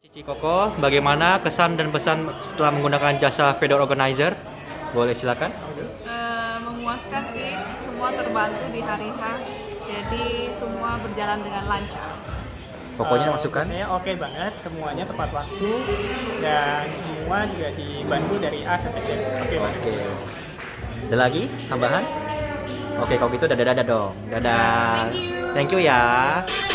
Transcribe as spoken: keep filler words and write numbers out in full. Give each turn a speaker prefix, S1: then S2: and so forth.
S1: Cici Koko, bagaimana kesan dan pesan setelah menggunakan jasa Fedor Organizer? Boleh silakan.
S2: Uh, memuaskan sih, semua terbantu di hari H, jadi semua berjalan dengan lancar.
S1: Pokoknya
S3: uh,
S1: masukan?
S3: Saya oke okay banget, semuanya tepat waktu dan semua juga dibantu dari A sampai Z. Oke okay banget.
S1: Oke. Ada lagi tambahan? Oke, kalau gitu dadah-dadah dong. Dadah.
S2: Thank you.
S1: Thank you ya.